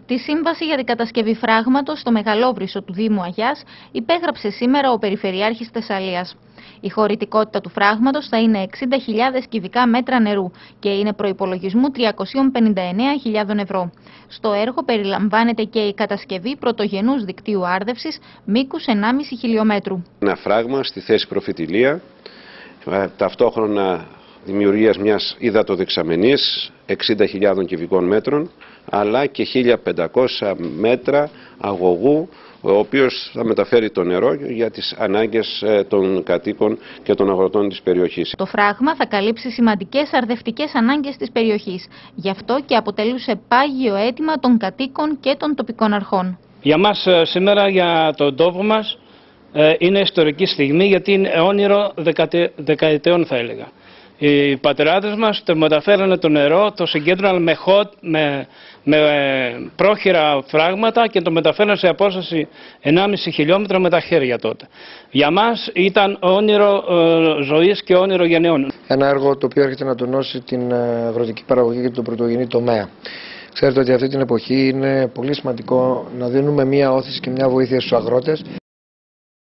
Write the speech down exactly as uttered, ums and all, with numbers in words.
Τη σύμβαση για την κατασκευή φράγματος στο Μεγαλόβρυσο του Δήμου Αγιάς υπέγραψε σήμερα ο Περιφερειάρχης Θεσσαλίας. Η χωρητικότητα του φράγματος θα είναι εξήντα χιλιάδες κυβικά μέτρα νερού και είναι προϋπολογισμού τριακόσιες πενήντα εννέα χιλιάδες ευρώ. Στο έργο περιλαμβάνεται και η κατασκευή πρωτογενούς δικτύου άρδευσης μήκους ενάμιση χιλιόμετρου. Ένα φράγμα στη θέση προφυτηλία, ταυτόχρονα δημιουργίας μιας υδατοδεξαμενής εξήντα χιλιάδες κυβικών μέτρων, αλλά και χίλια πεντακόσια μέτρα αγωγού, ο οποίος θα μεταφέρει το νερό για τις ανάγκες των κατοίκων και των αγροτών της περιοχής. Το φράγμα θα καλύψει σημαντικές αρδευτικές ανάγκες της περιοχής. Γι' αυτό και αποτελούσε πάγιο αίτημα των κατοίκων και των τοπικών αρχών. Για μας σήμερα, για τον τόπο μας, είναι ιστορική στιγμή, γιατί είναι όνειρο δεκαετιών, θα έλεγα. Οι πατεράδες μας το μεταφέρανε το νερό, το συγκέντρωναν με, hot, με, με πρόχειρα φράγματα και το μεταφέρανε σε απόσταση ενάμιση χιλιόμετρα με τα χέρια τότε. Για μας ήταν όνειρο ε, ζωής και όνειρο γενναιών. Ένα έργο το οποίο έρχεται να τονώσει την αγροτική παραγωγή και τον πρωτογενή τομέα. Ξέρετε ότι αυτή την εποχή είναι πολύ σημαντικό να δίνουμε μια όθηση και μια βοήθεια στους αγρότες.